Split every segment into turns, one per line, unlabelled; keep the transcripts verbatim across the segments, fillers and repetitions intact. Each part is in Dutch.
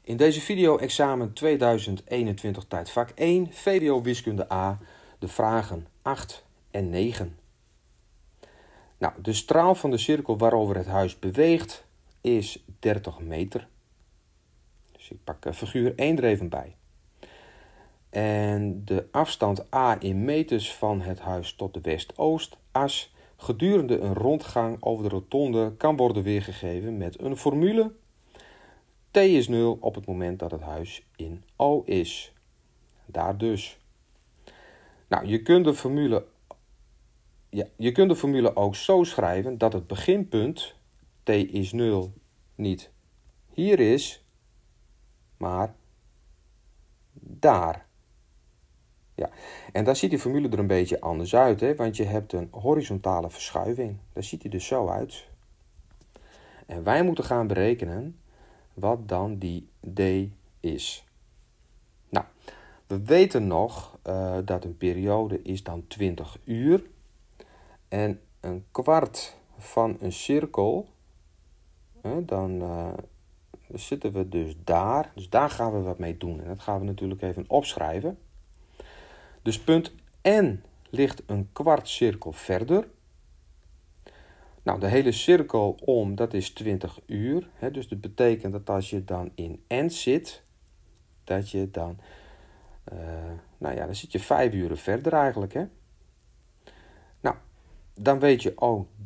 In deze video examen tweeduizend eenentwintig tijdvak één, V W O wiskunde A, de vragen acht en negen. Nou, de straal van de cirkel waarover het huis beweegt is dertig meter. Dus ik pak figuur één er even bij. En de afstand A in meters van het huis tot de west-oostas gedurende een rondgang over de rotonde kan worden weergegeven met een formule. T is nul op het moment dat het huis in O is. Daar dus. Nou, je kunt de formule, ja, je kunt de formule ook zo schrijven dat het beginpunt T is nul niet hier is, maar daar. Ja, en daar ziet die formule er een beetje anders uit, hè? Want je hebt een horizontale verschuiving. Daar ziet hij dus zo uit. En wij moeten gaan berekenen wat dan die D is. Nou, we weten nog uh, dat een periode is dan twintig uur. En een kwart van een cirkel, uh, dan uh, zitten we dus daar. Dus daar gaan we wat mee doen. En dat gaan we natuurlijk even opschrijven. Dus punt N ligt een kwart cirkel verder. Nou, de hele cirkel om, dat is twintig uur. Hè? Dus dat betekent dat als je dan in N zit, dat je dan, uh, nou ja, dan zit je vijf uren verder eigenlijk, hè. Nou, dan weet je ook D,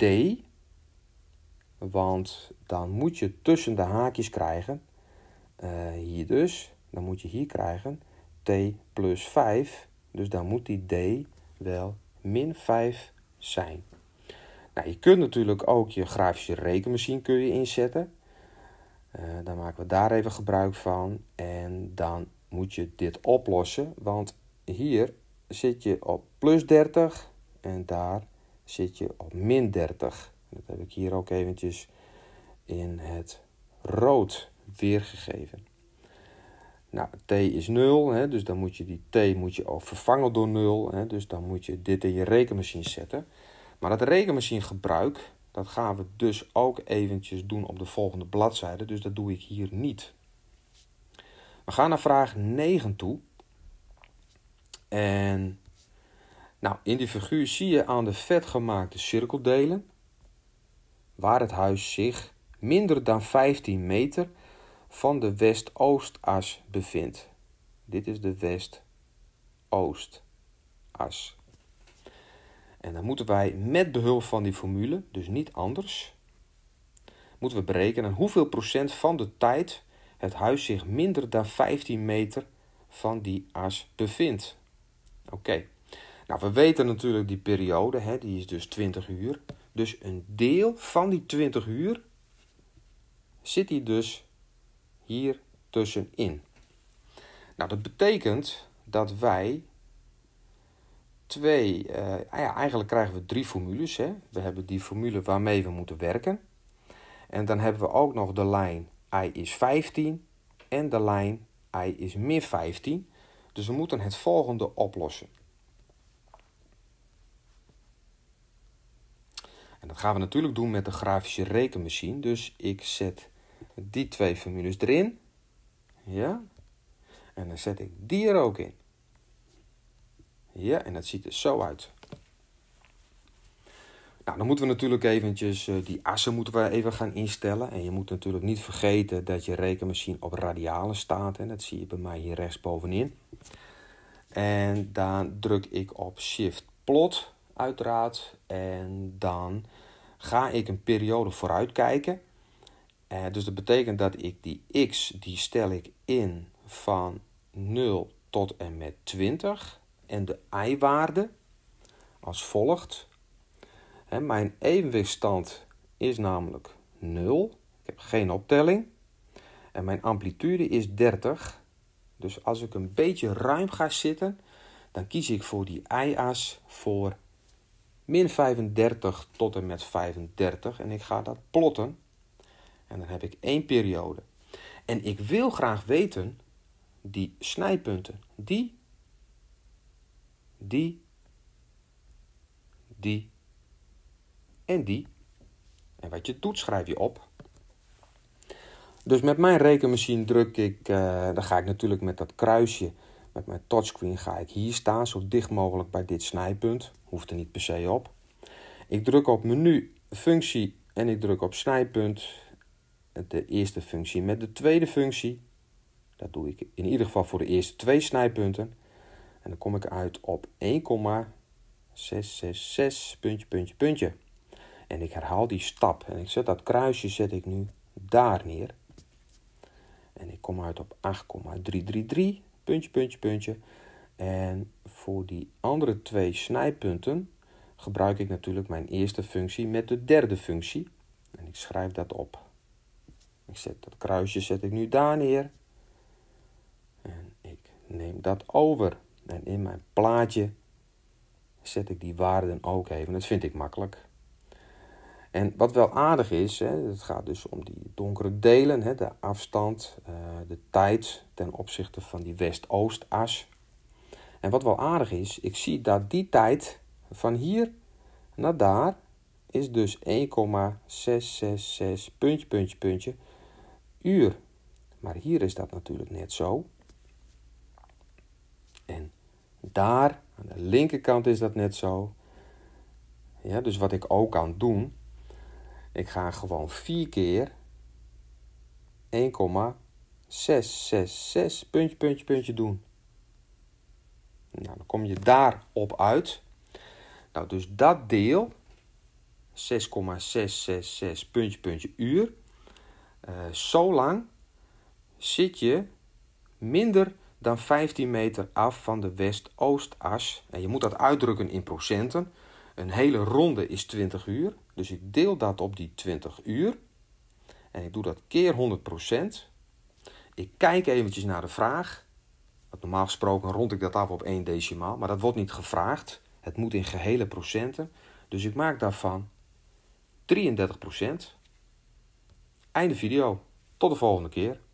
want dan moet je tussen de haakjes krijgen, uh, hier dus, dan moet je hier krijgen T plus vijf, dus dan moet die D wel min vijf zijn. Nou, je kunt natuurlijk ook je grafische rekenmachine kun je inzetten. Uh, dan maken we daar even gebruik van. En dan moet je dit oplossen. Want hier zit je op plus dertig en daar zit je op min dertig. Dat heb ik hier ook eventjes in het rood weergegeven. Nou, T is nul, hè, dus dan moet je die T moet je ook vervangen door nul. Hè, dus dan moet je dit in je rekenmachine zetten. Maar dat rekenmachinegebruik, dat gaan we dus ook eventjes doen op de volgende bladzijde. Dus dat doe ik hier niet. We gaan naar vraag negen toe. En nou, in die figuur zie je aan de vetgemaakte cirkeldelen, waar het huis zich minder dan vijftien meter van de west-oostas bevindt. Dit is de west-oostas. En dan moeten wij met behulp van die formule, dus niet anders, moeten we berekenen hoeveel procent van de tijd het huis zich minder dan vijftien meter van die as bevindt. Oké, okay. Nou we weten natuurlijk die periode, hè, die is dus twintig uur. Dus een deel van die twintig uur zit hier dus hier tussenin. Nou dat betekent dat wij Twee, uh, ja, eigenlijk krijgen we drie formules. Hè. We hebben die formule waarmee we moeten werken. En dan hebben we ook nog de lijn I is vijftien en de lijn I is min vijftien. Dus we moeten het volgende oplossen. En dat gaan we natuurlijk doen met de grafische rekenmachine. Dus ik zet die twee formules erin. Ja. En dan zet ik die er ook in. Ja, en dat ziet er zo uit. Nou, dan moeten we natuurlijk eventjes, uh, die assen moeten we even gaan instellen. En je moet natuurlijk niet vergeten dat je rekenmachine op radialen staat. En dat zie je bij mij hier rechtsbovenin. En dan druk ik op Shift Plot, uiteraard. En dan ga ik een periode vooruit kijken. Uh, dus dat betekent dat ik die x, die stel ik in van nul tot en met twintig. En de y-waarde als volgt. He, mijn evenwichtstand is namelijk nul. Ik heb geen optelling. En mijn amplitude is dertig. Dus als ik een beetje ruim ga zitten, dan kies ik voor die y-as voor min vijfendertig tot en met vijfendertig. En ik ga dat plotten. En dan heb ik één periode. En ik wil graag weten, die snijpunten, die... Die, die en die. En wat je doet, schrijf je op. Dus met mijn rekenmachine druk ik, uh, dan ga ik natuurlijk met dat kruisje, met mijn touchscreen ga ik hier staan, zo dicht mogelijk bij dit snijpunt. Hoeft er niet per se op. Ik druk op menu, functie en ik druk op snijpunt. De eerste functie met de tweede functie. Dat doe ik in ieder geval voor de eerste twee snijpunten. En dan kom ik uit op één komma zes zes zes, puntje, puntje, puntje. En ik herhaal die stap. En ik zet dat kruisje zet ik nu daar neer. En ik kom uit op acht komma driehonderddraaiendertig, puntje, puntje, puntje. En voor die andere twee snijpunten gebruik ik natuurlijk mijn eerste functie met de derde functie. En ik schrijf dat op. Ik zet dat kruisje zet ik nu daar neer. En ik neem dat over. En in mijn plaatje zet ik die waarden ook even. Dat vind ik makkelijk. En wat wel aardig is, hè, het gaat dus om die donkere delen, hè, de afstand, uh, de tijd ten opzichte van die west-oost-as. En wat wel aardig is, ik zie dat die tijd van hier naar daar is dus één komma zes zes zes, puntje, puntje, puntje, uur. Maar hier is dat natuurlijk net zo. En daar, aan de linkerkant is dat net zo. Ja, dus wat ik ook kan doen, ik ga gewoon vier keer één komma zes zes zes, puntje, puntje, puntje doen. Nou, dan kom je daarop uit. Nou, dus dat deel, zes komma zes zes zes, puntje, puntje, uur. Uh, zo lang zit je minder dan vijftien meter af van de west-oost-as. En je moet dat uitdrukken in procenten. Een hele ronde is twintig uur. Dus ik deel dat op die twintig uur. En ik doe dat keer honderd procent. Ik kijk eventjes naar de vraag. Want normaal gesproken rond ik dat af op één decimaal. Maar dat wordt niet gevraagd. Het moet in gehele procenten. Dus ik maak daarvan drieëndertig procent. Einde video. Tot de volgende keer.